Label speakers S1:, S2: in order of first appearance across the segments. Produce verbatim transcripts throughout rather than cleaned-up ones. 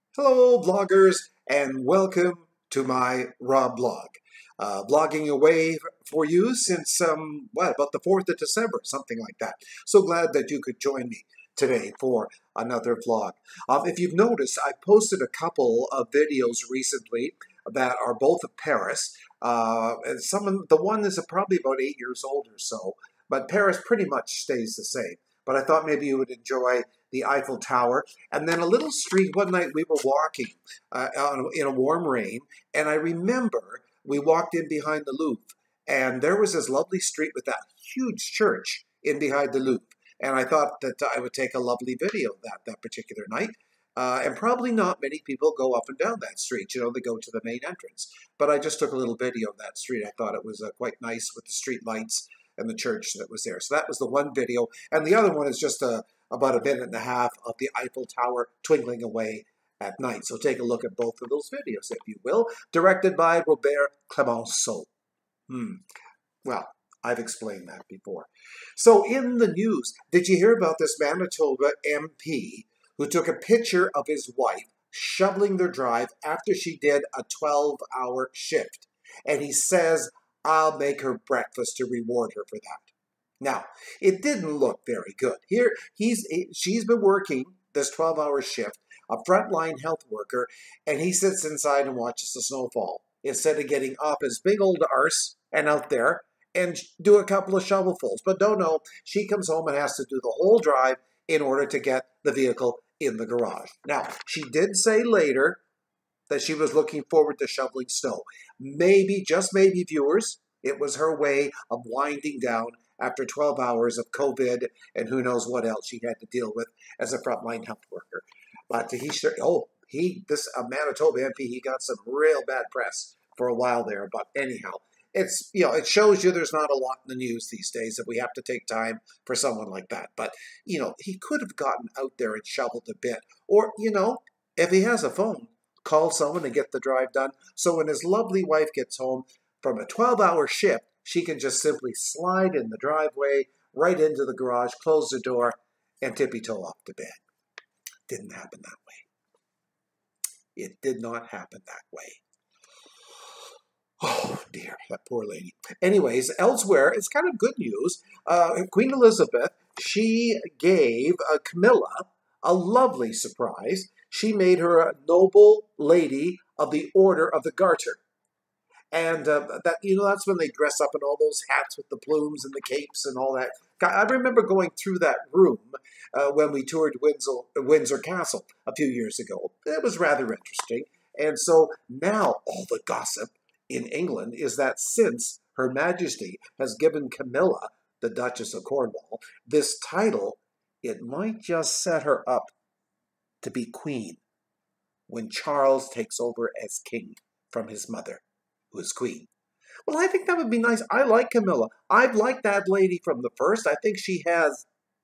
S1: Hello, bloggers, and welcome to my Rob blog. Uh, blogging away for you since, um, what, about the fourth of December, something like that. So glad that you could join me today for another vlog. Um, if you've noticed, I posted a couple of videos recently that are both of Paris. Uh, and some of, the one is probably about eight years old or so, but Paris pretty much stays the same. But I thought maybe you would enjoy the Eiffel Tower. And then a little street, one night we were walking uh, in a warm rain, and I remember we walked in behind the Louvre, and there was this lovely street with that huge church in behind the Louvre. And I thought that I would take a lovely video of that that particular night. Uh, and probably not many people go up and down that street. You know, they go to the main entrance. But I just took a little video of that street. I thought it was uh, quite nice with the street lights and the church that was there. So that was the one video. And the other one is just a, about a minute and a half of the Eiffel Tower twinkling away at night. So take a look at both of those videos, if you will. Directed by Robert Clemenceau. Hmm. Well, I've explained that before. So in the news, did you hear about this Manitoba M P who took a picture of his wife shoveling their drive after she did a twelve-hour shift? And he says, I'll make her breakfast to reward her for that. Now, it didn't look very good. Here, he's she's been working this twelve-hour shift, a frontline health worker, and he sits inside and watches the snowfall instead of getting up his big old arse and out there and do a couple of shovelfuls. But don't know, she comes home and has to do the whole drive in order to get the vehicle in the garage. Now, she did say later that she was looking forward to shoveling snow. Maybe, just maybe, viewers, it was her way of winding down after twelve hours of COVID and who knows what else she had to deal with as a frontline health worker. But he sure, oh, he, this uh, Manitoba M P, he got some real bad press for a while there. But anyhow, it's, you know, it shows you there's not a lot in the news these days if we have to take time for someone like that. But, you know, he could have gotten out there and shoveled a bit. Or, you know, if he has a phone, call someone and get the drive done. So when his lovely wife gets home from a twelve-hour shift, she can just simply slide in the driveway, right into the garage, close the door, and tippy-toe off to bed. Didn't happen that way. It did not happen that way. Oh, dear, that poor lady. Anyways, elsewhere, it's kind of good news. Uh, Queen Elizabeth, she gave uh, Camilla a lovely surprise. She made her a noble lady of the Order of the Garter. And uh, that, you know, that's when they dress up in all those hats with the plumes and the capes and all that. I remember going through that room uh, when we toured Windsor, Windsor Castle a few years ago. It was rather interesting. And so now all the gossip in England is that since Her Majesty has given Camilla, the Duchess of Cornwall, this title, it might just set her up to be queen when Charles takes over as king from his mother, who is queen. Well, I think that would be nice. I like Camilla. I've liked that lady from the first. I think she has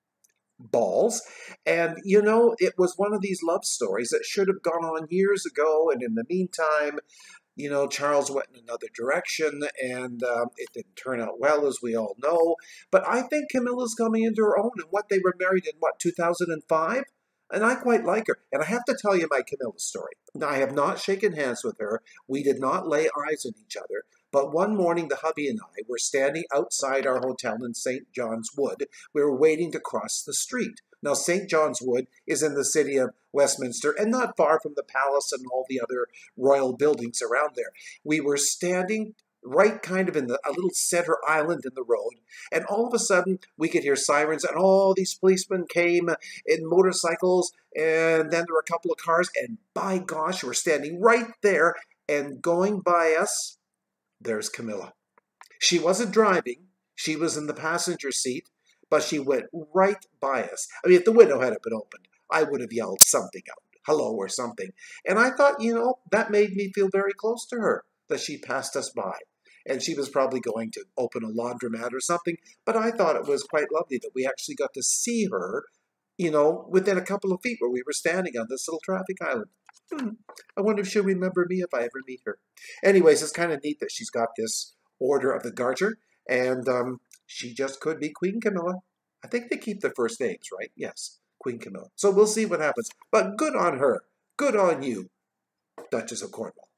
S1: balls. And, you know, it was one of these love stories that should have gone on years ago. And in the meantime, you know, Charles went in another direction, and um, it didn't turn out well, as we all know. But I think Camilla's coming into her own. And what, they were married in, what, two thousand five? And I quite like her. And I have to tell you my Camilla story. Now, I have not shaken hands with her. We did not lay eyes on each other. But one morning, the hubby and I were standing outside our hotel in Saint John's Wood. We were waiting to cross the street. Now, Saint John's Wood is in the city of Westminster and not far from the palace and all the other royal buildings around there. We were standing right kind of in the, a little center island in the road, and all of a sudden we could hear sirens, and all these policemen came in motorcycles, and then there were a couple of cars, and by gosh, we're standing right there, and going by us, there's Camilla. She wasn't driving, she was in the passenger seat, but she went right by us. I mean, if the window hadn't been opened, I would have yelled something out, hello or something. And I thought, you know, that made me feel very close to her, that she passed us by. And she was probably going to open a laundromat or something, but I thought it was quite lovely that we actually got to see her, you know, within a couple of feet where we were standing on this little traffic island. Hmm. I wonder if she'll remember me if I ever meet her. Anyways, it's kind of neat that she's got this Order of the Garter, and um, she just could be Queen Camilla. I think they keep the first names, right? Yes, Queen Camilla. So we'll see what happens. But good on her. Good on you, Duchess of Cornwall.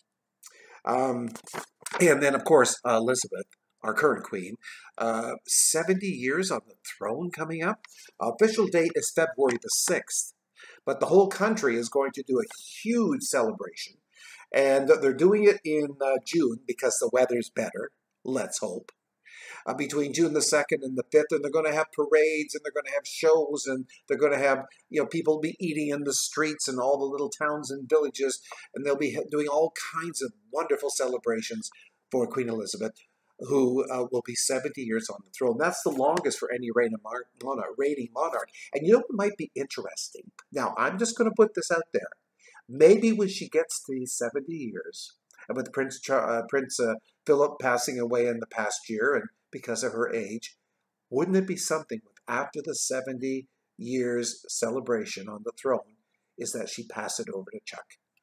S1: Um, and then, of course, uh, Elizabeth, our current queen, uh, seventy years on the throne coming up. Official date is February the sixth, but the whole country is going to do a huge celebration. And they're doing it in uh, June because the weather's better, let's hope. Uh, between June the second and the fifth, and they're going to have parades, and they're going to have shows, and they're going to have, you know, people be eating in the streets and all the little towns and villages, and they'll be doing all kinds of wonderful celebrations for Queen Elizabeth, who uh, will be seventy years on the throne. That's the longest for any reigning monarch, reigning monarch. And you know what might be interesting? Now, I'm just going to put this out there. Maybe when she gets to these seventy years, and with Prince Char uh, Prince uh, Philip passing away in the past year, and because of her age, wouldn't it be something with after the seventy years celebration on the throne is that she pass it over to Chuck?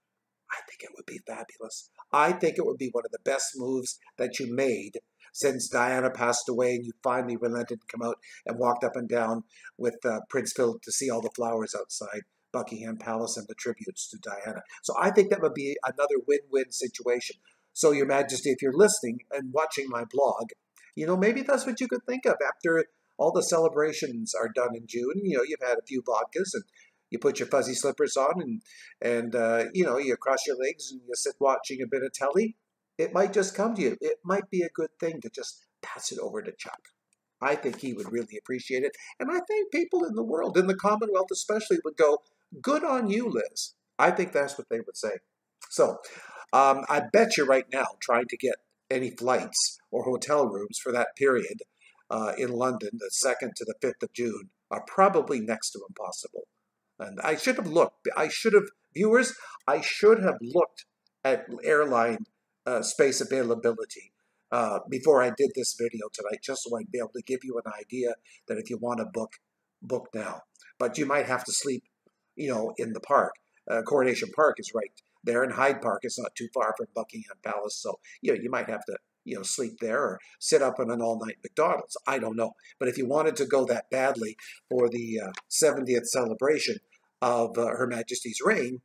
S1: I think it would be fabulous. I think it would be one of the best moves that you made since Diana passed away and you finally relented and come out and walked up and down with uh, Prince Philip to see all the flowers outside Buckingham Palace and the tributes to Diana. So I think that would be another win-win situation. So, Your Majesty, if you're listening and watching my blog, you know, maybe that's what you could think of after all the celebrations are done in June. You know, you've had a few vodkas and you put your fuzzy slippers on and, and uh, you know, you cross your legs and you sit watching a bit of telly. It might just come to you. It might be a good thing to just pass it over to Chuck. I think he would really appreciate it. And I think people in the world, in the Commonwealth especially, would go, good on you, Liz. I think that's what they would say. So um, I bet you right now, trying to get any flights or hotel rooms for that period uh, in London, the second to the fifth of June, are probably next to impossible. And I should have looked. I should have, viewers, I should have looked at airline uh, space availability uh, before I did this video tonight, just so I'd be able to give you an idea that if you want to book, book now. But you might have to sleep, you know, in the park. Uh, Coronation Park is right there, and Hyde Park is not too far from Buckingham Palace. So, you know, you might have to, you know, sleep there or sit up in an all-night McDonald's. I don't know. But if you wanted to go that badly for the uh, seventieth celebration of uh, Her Majesty's reign,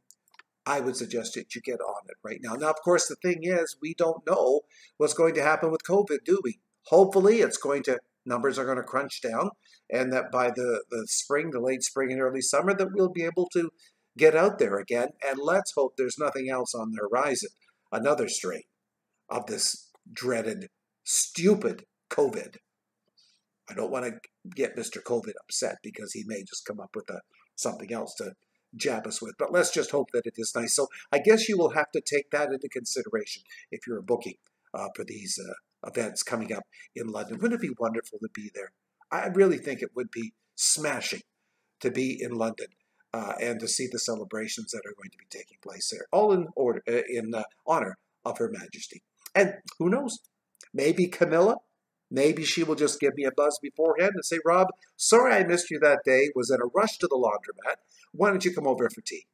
S1: I would suggest that you get on it right now. Now, of course, the thing is, we don't know what's going to happen with COVID, do we? Hopefully, it's going to, numbers are going to crunch down, and that by the, the spring, the late spring and early summer, that we'll be able to get out there again. And let's hope there's nothing else on the horizon, another strain of this dreaded, stupid COVID. I don't want to get Mister COVID upset because he may just come up with a, something else to jab us with. But let's just hope that it is nice. So I guess you will have to take that into consideration if you're booking uh, for these uh, events coming up in London. Wouldn't it be wonderful to be there? I really think it would be smashing to be in London uh, and to see the celebrations that are going to be taking place there, all in order, uh, in uh, honor of Her Majesty. And who knows? Maybe Camilla, maybe she will just give me a buzz beforehand and say, Rob, sorry I missed you that day, was in a rush to the laundromat. Why don't you come over for tea?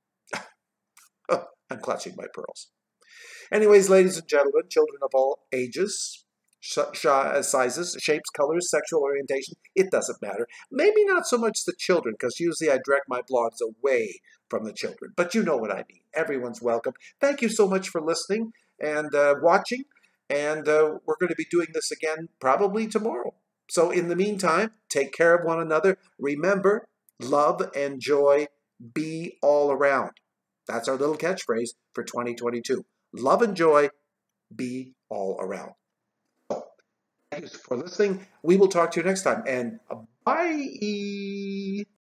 S1: Oh, I'm clutching my pearls. Anyways, ladies and gentlemen, children of all ages, sh sh sizes, shapes, colors, sexual orientation, it doesn't matter. Maybe not so much the children, because usually I direct my blogs away from the children. But you know what I mean. Everyone's welcome. Thank you so much for listening and uh, watching. And uh, we're going to be doing this again probably tomorrow. So in the meantime, take care of one another. Remember, love and joy be all around. That's our little catchphrase for twenty twenty-two. Love and joy be all around. So, thank you for listening. We will talk to you next time. And bye.